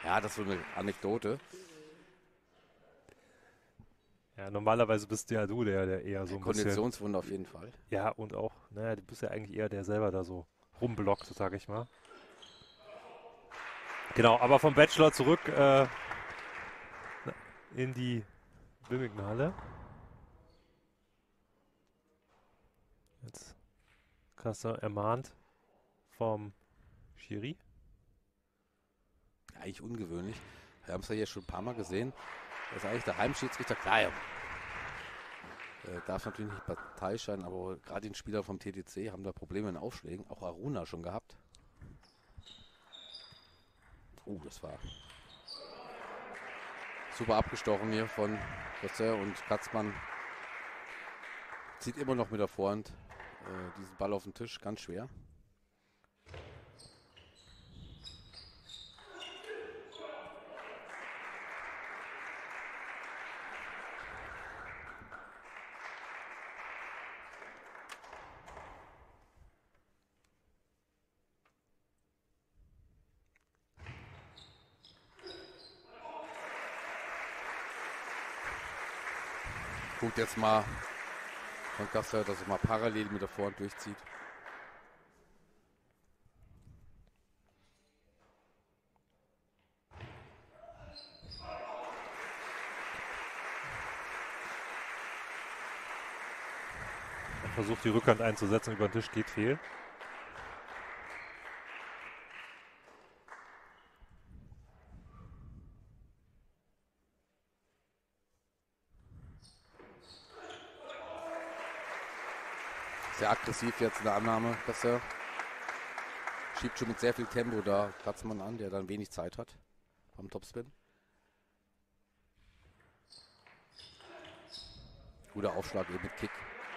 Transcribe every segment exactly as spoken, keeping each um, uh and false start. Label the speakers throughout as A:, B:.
A: Ja, das ist so eine Anekdote.
B: Ja, normalerweise bist ja du der, der eher so ein bisschen.
A: Konditionswunder auf jeden Fall.
B: Ja, und auch, naja, du bist ja eigentlich eher der selber da so rumblockt, sag ich mal. Genau, aber vom Bachelor zurück äh, in die Wimbledon-Halle. Jetzt Kasser ermahnt vom Schiri.
A: Ja, eigentlich ungewöhnlich. Wir haben es ja hier schon ein paar Mal gesehen. Das ist eigentlich der Heimschiedsrichter. Klar, ja, äh, darf natürlich nicht Partei sein, aber gerade die Spieler vom T T C haben da Probleme in Aufschlägen. Auch Aruna schon gehabt. Oh, das war super abgestochen hier von Rosser, und Katzmann zieht immer noch mit der Vorhand äh, diesen Ball auf den Tisch. Ganz schwer. Gut, jetzt mal von Gasser, dass er mal parallel mit der Vorhand durchzieht.
B: Er versucht die Rückhand einzusetzen, über den Tisch geht fehl.
A: Sehr aggressiv jetzt in der Annahme, Gasser. Schiebt schon mit sehr viel Tempo da Katzmann an, der dann wenig Zeit hat beim Topspin. Guter Aufschlag eben mit Kick.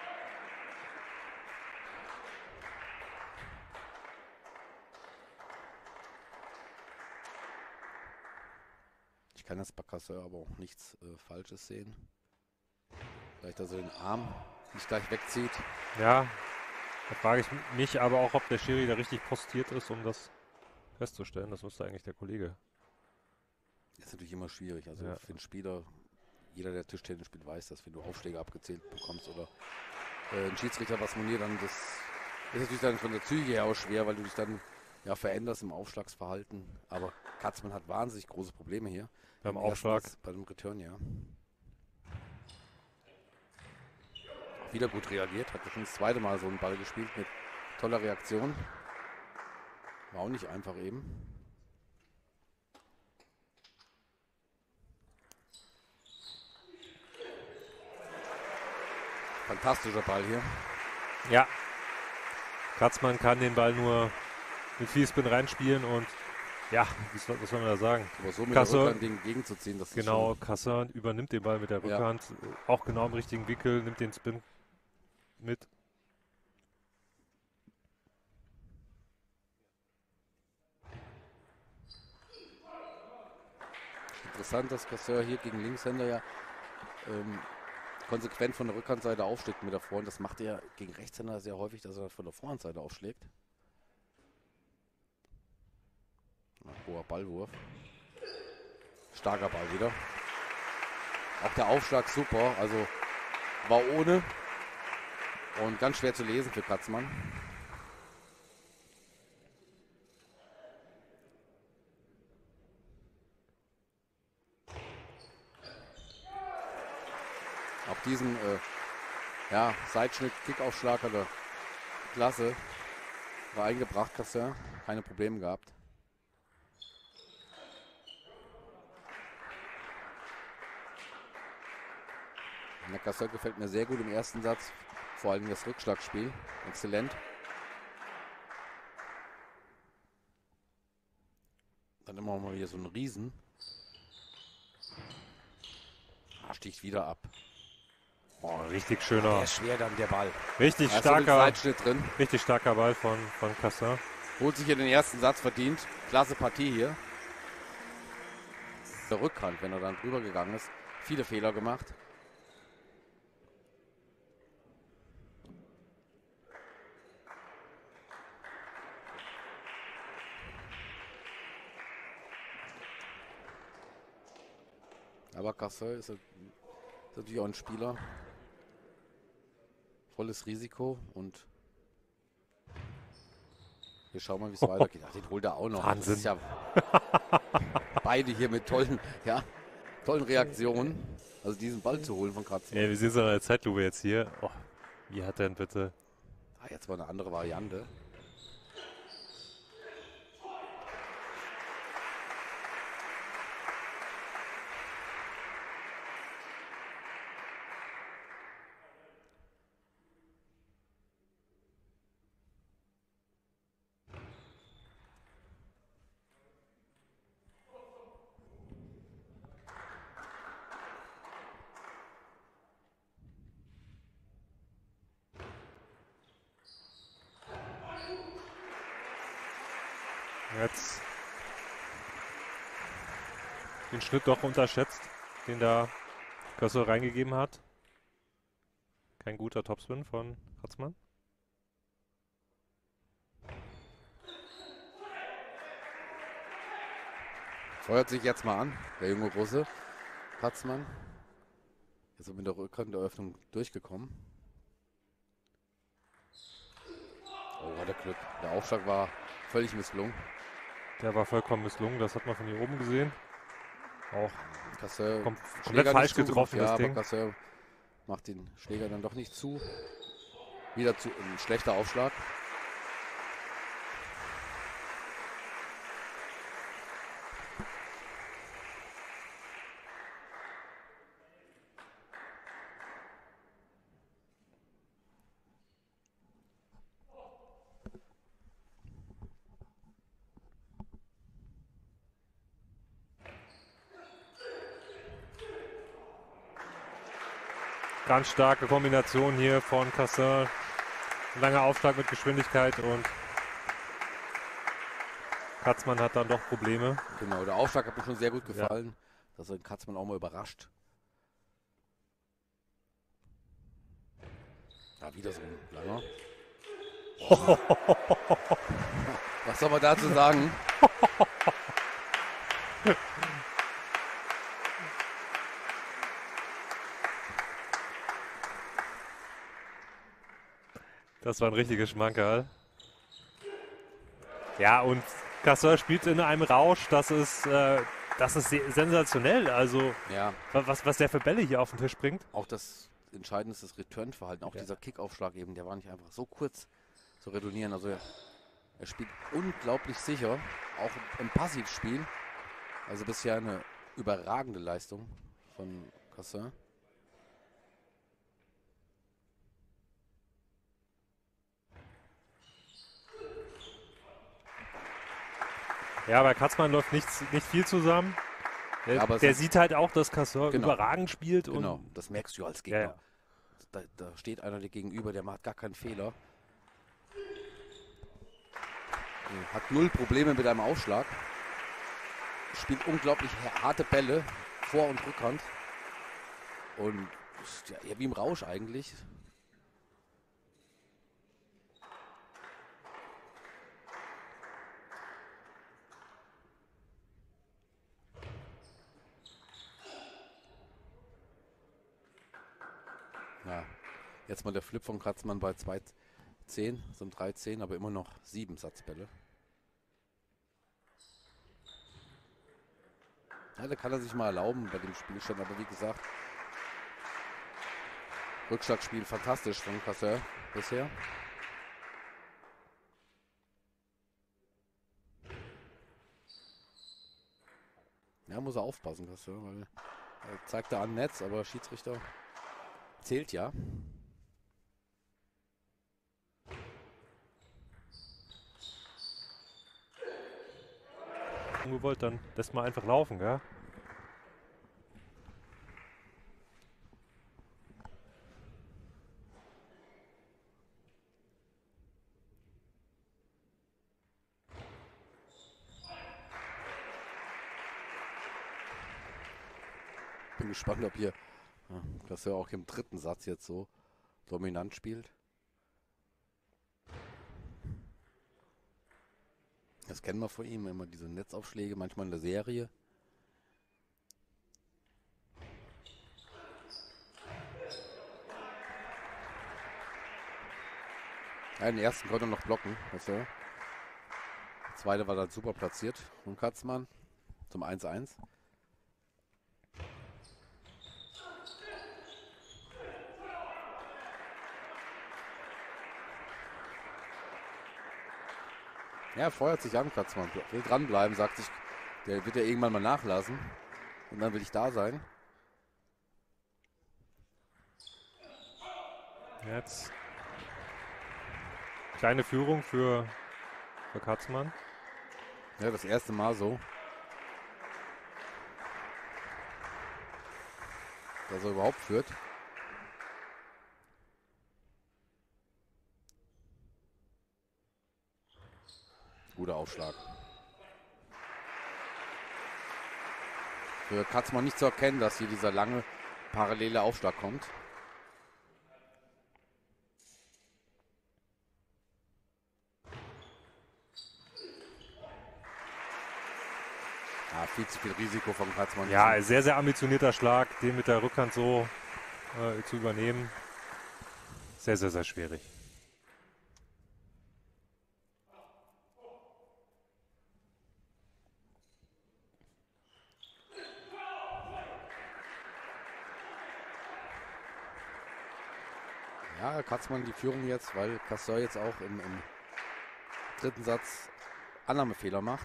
A: Ich kann jetzt bei Kasseur aber auch nichts äh, Falsches sehen. Vielleicht, dass er den Arm nicht gleich wegzieht.
B: Ja, da frage ich mich aber auch, ob der Schiri da richtig postiert ist, um das festzustellen. Das müsste eigentlich der Kollege.
A: Das ist natürlich immer schwierig. Also
B: Ja.
A: für den Spieler, jeder, der Tischtennis spielt, weiß, dass wenn du Aufschläge abgezählt bekommst oder äh, ein Schiedsrichter was moniert, dann das ist natürlich dann von der Psyche her auch schwer, weil du dich dann ja veränderst im Aufschlagsverhalten. Aber Katzmann hat wahnsinnig große Probleme hier.
B: Beim
A: Im
B: Aufschlag.
A: ersten, bei dem Return, ja. Auch wieder gut reagiert, hat schon das zweite Mal so einen Ball gespielt mit toller Reaktion. War auch nicht einfach eben. Fantastischer Ball hier.
B: Ja. Katzmann kann den Ball nur mit Vielspin reinspielen und ja, was soll, was soll man da sagen?
A: Aber so mit
B: Kasse,
A: der Rückhand den gegenzuziehen, das
B: genau,
A: ist schon...
B: Kasser übernimmt den Ball mit der
A: Ja.
B: Rückhand, auch genau im richtigen Winkel, nimmt den Spin mit.
A: Interessant, dass Casseur hier gegen Linkshänder ja ähm, konsequent von der Rückhandseite aufschlägt mit der Vorhand. Das macht er gegen Rechtshänder sehr häufig, dass er von der Vorhandseite aufschlägt. Hoher Ballwurf. Starker Ball wieder. Auch der Aufschlag super, also war ohne und ganz schwer zu lesen für Katzmann. Auch diesen äh, ja, Seitschnitt-Kickaufschlag hat er klasse reingebracht, Casseur. Keine Probleme gehabt. Der Casseur gefällt mir sehr gut im ersten Satz. Vor allem das Rückschlagspiel. Exzellent. Dann immer mal wieder so ein Riesen. Ah, sticht wieder ab.
B: Oh, richtig schöner.
A: Der ist schwer dann der Ball.
B: Richtig
A: Da ist
B: starker,
A: Seitschnitt drin.
B: richtig starker Ball von, von Kasser.
A: Holt sich hier den ersten Satz verdient. Klasse Partie hier. Der Rückhand, wenn er dann drüber gegangen ist. Viele Fehler gemacht. Aber Kassel ist, ist natürlich auch ein Spieler. Volles Risiko und wir schauen mal, wie es weitergeht. Ach, den holt er auch noch.
B: Wahnsinn.
A: Das ist ja beide hier mit tollen, ja, tollen Reaktionen. Also diesen Ball zu holen von Kratzmann.
B: Ja, wir sehen es in der Zeitlupe jetzt hier. Oh, wie hat er denn bitte?
A: Ah, jetzt mal eine andere Variante.
B: Jetzt den Schnitt doch unterschätzt, den da Kassel reingegeben hat. Kein guter Topspin von Kratzmann.
A: Feuert sich jetzt mal an, der junge Russe. Kratzmann. Ist mit der Rückhanderöffnung durchgekommen. Oh, hat er Glück. Der Aufschlag war völlig misslungen.
B: Der war vollkommen misslungen, das hat man von hier oben gesehen. Auch
A: Kassel
B: kom komplett
A: Schläger
B: falsch
A: nicht
B: getroffen,
A: zu. Ja,
B: das
A: aber
B: Ding.
A: Kassel macht den Schläger dann doch nicht zu. Wieder zu, ein schlechter Aufschlag.
B: Ganz starke Kombination hier von Kassel. Langer Aufschlag mit Geschwindigkeit und Kratzmann hat dann doch Probleme.
A: Genau, der Aufschlag hat mir schon sehr gut gefallen. Ja. Dass er den Kratzmann auch mal überrascht. Ja, wieder so ein langer. Oh. Was soll man dazu sagen?
B: Das war ein richtiges Schmankerl. Ja, und Kassel spielt in einem Rausch, das ist, äh, das ist sensationell. Also,
A: ja.
B: was, was der für Bälle hier auf den Tisch bringt.
A: Auch das Entscheidende ist das Return-Verhalten. Auch ja. dieser Kickaufschlag eben, der war nicht einfach so kurz zu retournieren. Also, er, er spielt unglaublich sicher, auch im Passivspiel. Also, bisher eine überragende Leistung von Kassel.
B: Ja, bei Kratzmann läuft nichts, nicht viel zusammen. Der,
A: ja,
B: der sieht halt auch, dass Kassel
A: genau.
B: überragend spielt.
A: Genau,
B: und
A: das merkst du als Gegner.
B: Ja, ja.
A: Da, da steht einer dir gegenüber, der macht gar keinen Fehler. Hat null Probleme mit einem Aufschlag. Spielt unglaublich harte Bälle, Vor- und Rückhand. Und ja, wie im Rausch eigentlich. Ja, jetzt mal der Flip von Kratzmann bei zwei zehn, sind drei zehn, aber immer noch sieben Satzbälle. Ja, da kann er sich mal erlauben bei dem Spielstand, aber wie gesagt, Rückschlagspiel fantastisch von Kassel bisher. Ja, muss er aufpassen, Kassel, weil er zeigt da an Netz, aber Schiedsrichter zählt ja.
B: Ungewollt, dann lässt man einfach laufen, gell?
A: Bin gespannt, ob hier ja, dass er auch im dritten Satz jetzt so dominant spielt. Das kennen wir von ihm, immer diese Netzaufschläge, manchmal in der Serie. Ja, den ersten konnte er noch blocken. Also, der zweite war dann super platziert von Katzmann zum eins eins. Ja, feuert sich an, Katzmann. Will dranbleiben, sagt sich, der wird ja irgendwann mal nachlassen. Und dann will ich da sein.
B: Jetzt kleine Führung für, für Katzmann.
A: Ja, das erste Mal so. Dass er überhaupt führt. Guter Aufschlag. Für Katzmann nicht zu erkennen, dass hier dieser lange parallele Aufschlag kommt. Ja, viel zu viel Risiko von Katzmann.
B: Ja, sehr, sehr ambitionierter Schlag, den mit der Rückhand so äh, zu übernehmen. Sehr, sehr, sehr schwierig.
A: Ja, Katzmann die Führung jetzt, weil Casseur jetzt auch im, im dritten Satz Annahmefehler macht.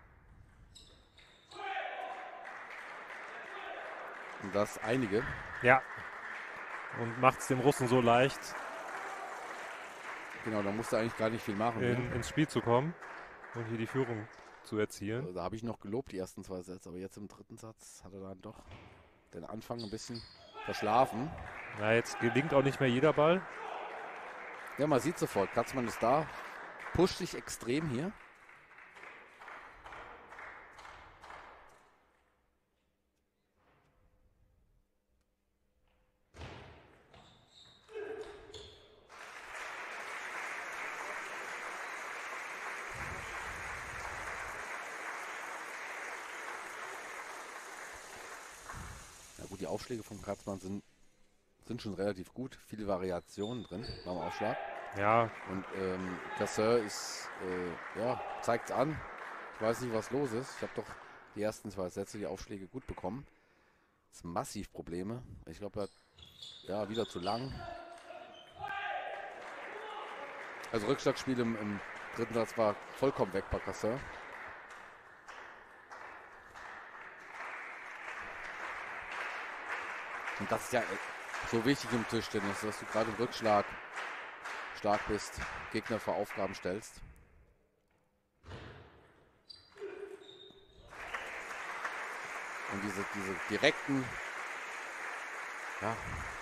A: Und das einige.
B: Ja. Und macht es dem Russen so leicht,
A: Genau, da musste eigentlich gar nicht viel machen.
B: in, ins Spiel zu kommen und hier die Führung zu erzielen.
A: Also, da habe ich noch gelobt, die ersten zwei Sätze, aber jetzt im dritten Satz hat er dann doch den Anfang ein bisschen verschlafen.
B: Na, jetzt gelingt auch nicht mehr jeder Ball.
A: Ja, man sieht sofort, Katzmann ist da, pusht sich extrem hier. Na gut, die Aufschläge von Katzmann sind, sind schon relativ gut. Viele Variationen drin beim Aufschlag.
B: Ja,
A: Und ähm, Casseur ist, äh, ja, zeigt es an. Ich weiß nicht, was los ist. Ich habe doch die ersten zwei Sätze, die Aufschläge gut bekommen. Jetzt massiv Probleme. Ich glaube, er hat ja wieder zu lang. Also Rückschlagspiel im, im dritten Satz war vollkommen weg bei Casseur. Und das ist ja so wichtig im Tischtennis, dass du gerade im Rückschlag stark bist, Gegner vor Aufgaben stellst. Und diese, diese direkten, ja,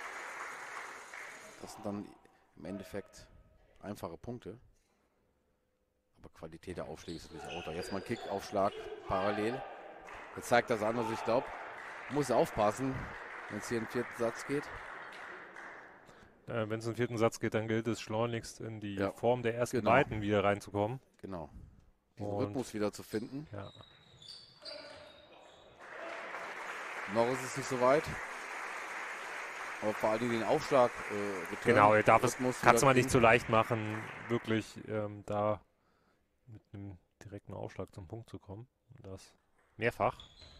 A: das sind dann im Endeffekt einfache Punkte. Aber Qualität der Aufschläge ist natürlich auch da. Jetzt mal ein Kick-Aufschlag parallel. Jetzt zeigt das an, also ich glaube, muss aufpassen, wenn es hier in den vierten Satz geht.
B: Äh, wenn es in den vierten Satz geht, dann gilt es schleunigst in die
A: Ja,
B: Form der ersten
A: genau.
B: beiden wieder reinzukommen.
A: Genau. Den
B: Und
A: Rhythmus wieder zu finden.
B: ja.
A: Noch ist es nicht so weit. Aber vor allem den Aufschlag. Äh, Return,
B: Genau, er darf es,
A: Rhythmus
B: kann es
A: wieder
B: mal nicht
A: kriegen.
B: so leicht machen, wirklich ähm, da mit einem direkten Aufschlag zum Punkt zu kommen. Und das mehrfach.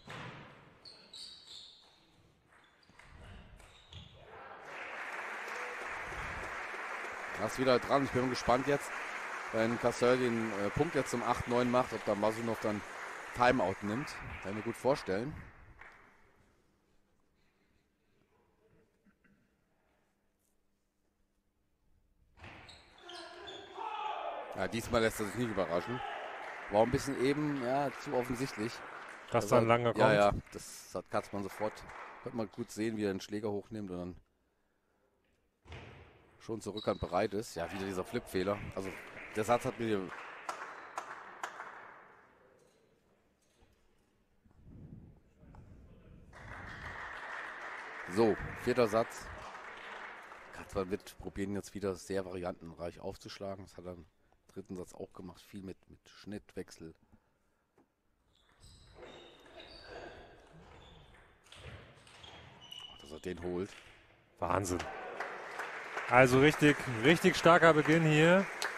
A: Das ist wieder dran. Ich bin gespannt jetzt, wenn Casseur den äh, Punkt jetzt zum acht neun macht, ob da Masunov dann Timeout nimmt. Kann ich mir gut vorstellen. Ja, diesmal lässt er sich nicht überraschen. War ein bisschen eben ja, zu offensichtlich.
B: Dass
A: Also,
B: dann langer kommt.
A: Ja, ja, das hat Katzmann sofort. Konnte man gut sehen, wie er den Schläger hochnimmt und dann schon zur Rückhand bereit ist. Ja, wieder dieser Flip-Fehler. Also der Satz hat mir... So, vierter Satz. Katzmann wird probieren jetzt wieder sehr variantenreich aufzuschlagen. Das hat er im dritten Satz auch gemacht. Viel mit, mit Schnittwechsel. Dass er den holt.
B: Wahnsinn. Also richtig, richtig starker Beginn hier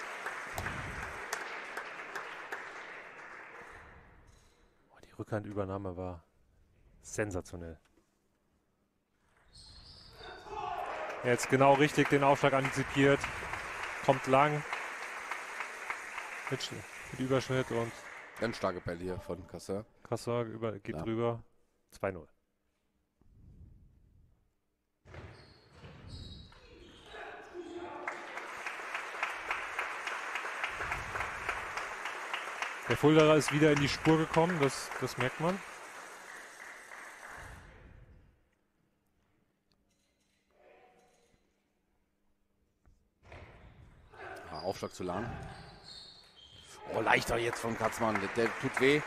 B: Rückhandübernahme war sensationell. Jetzt genau richtig den Aufschlag antizipiert. Kommt lang. Mit, mit Überschnitt und
A: Ganz starke Bälle hier von Casseur.
B: Casseur über, geht
A: Ja.
B: drüber. zwei null. Der Fulderer ist wieder in die Spur gekommen, das, das merkt man.
A: Ja, Aufschlag zu lang. Oh, leichter jetzt von Katzmann. Der, der tut weh.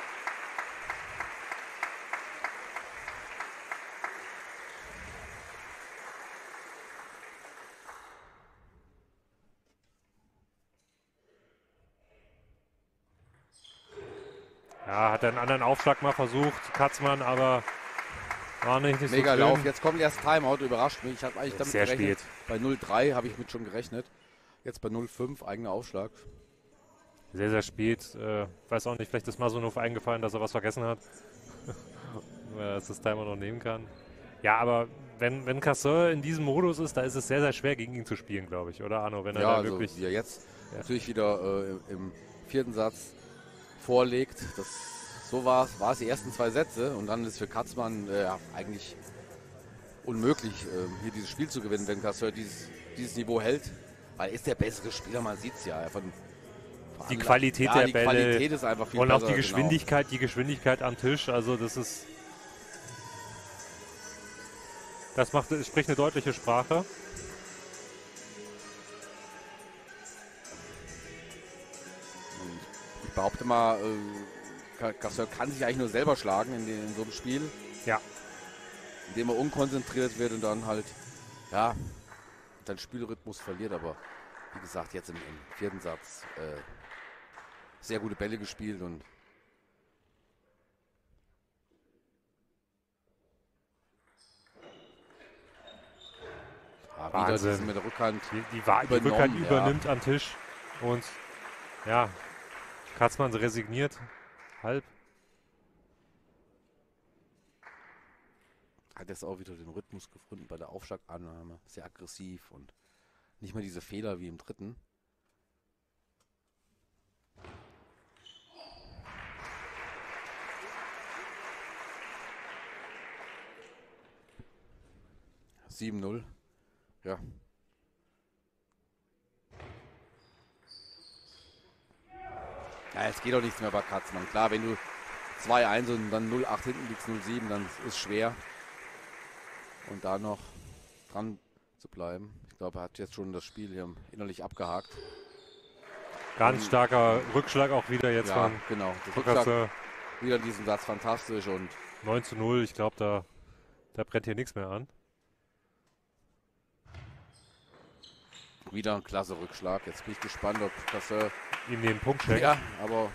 B: Ja, hat einen anderen Aufschlag mal versucht, Katzmann, aber war nicht, nicht
A: Mega
B: so
A: Lauf.
B: schön.
A: Jetzt kommt erst Timeout. Überrascht mich. Ich habe eigentlich damit
B: Sehr
A: gerechnet.
B: spät.
A: Bei null drei habe ich mit schon gerechnet. Jetzt bei null fünf eigener Aufschlag.
B: Sehr, sehr spät. Äh, weiß auch nicht, vielleicht ist Masunov eingefallen, dass er was vergessen hat. Weil er das Timer noch nehmen kann. Ja, aber wenn, wenn Casseur in diesem Modus ist, da ist es sehr, sehr schwer, gegen ihn zu spielen, glaube ich. Oder, Arno? Wenn er
A: Ja,
B: da
A: also
B: wirklich...
A: wie er jetzt
B: Ja.
A: natürlich wieder äh, im, im vierten Satz vorlegt. Das, so war es, war es die ersten zwei Sätze. Und dann ist für Katzmann äh, ja, eigentlich unmöglich, äh, hier dieses Spiel zu gewinnen, wenn Casseur dieses, dieses Niveau hält. Weil er ist der bessere Spieler, man sieht es ja. Von, von
B: Die
A: Anla-
B: Qualität
A: ja,
B: der
A: die
B: Bälle
A: Qualität ist einfach viel
B: und
A: besser.
B: auch die
A: genau.
B: Geschwindigkeit, die Geschwindigkeit am Tisch, also das ist... Das macht, es spricht eine deutliche Sprache.
A: Ich behaupte mal, äh, Casseur kann sich eigentlich nur selber schlagen in, den, in so einem Spiel.
B: Ja.
A: Indem er unkonzentriert wird und dann halt, ja, seinen Spielrhythmus verliert. Aber wie gesagt, jetzt im, im vierten Satz äh, sehr gute Bälle gespielt und ja, wieder
B: Wahnsinn.
A: diesen mit der Rückhand.
B: Die, die, Wa- die
A: Übernommen,
B: Rückhand
A: ja.
B: übernimmt am Tisch und ja, Katzmann resigniert. Halb.
A: Hat jetzt auch wieder den Rhythmus gefunden bei der Aufschlagannahme. Sehr aggressiv und nicht mehr diese Fehler wie im dritten. sieben null. Ja. Ja, es geht doch nichts mehr bei Katzmann. Klar, wenn du zwei eins und dann null acht hinten liegst, null sieben, dann ist es schwer. Und da noch dran zu bleiben. Ich glaube, er hat jetzt schon das Spiel hier innerlich abgehakt.
B: Ganz
A: Und-
B: starker Rückschlag auch wieder jetzt
A: Ja,
B: von
A: genau. Der
B: von
A: Rückschlag
B: Casseur.
A: wieder diesen Satz fantastisch und
B: neun zu null. Ich glaube, da, da brennt hier nichts mehr an.
A: wieder ein klasse Rückschlag. Jetzt bin ich gespannt, ob Casseur.
B: Ihm den Punkt schenkt.
A: Ja, aber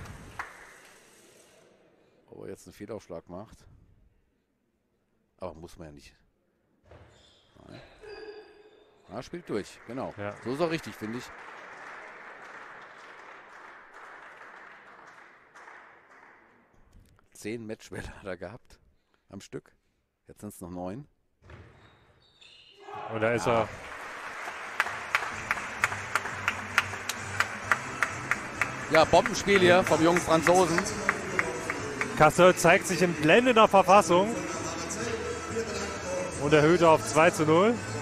A: ob er jetzt einen Fehlaufschlag macht. Aber muss man ja nicht. Nein. Ja, spielt durch, genau.
B: Ja.
A: So ist er richtig, finde ich. Zehn Matchbälle hat er gehabt am Stück. Jetzt sind es noch neun.
B: Und da ist
A: Ja.
B: er.
A: Ja, Bombenspiel hier vom jungen Franzosen.
B: Casseur zeigt sich in blendender Verfassung und erhöht auf zwei zu null.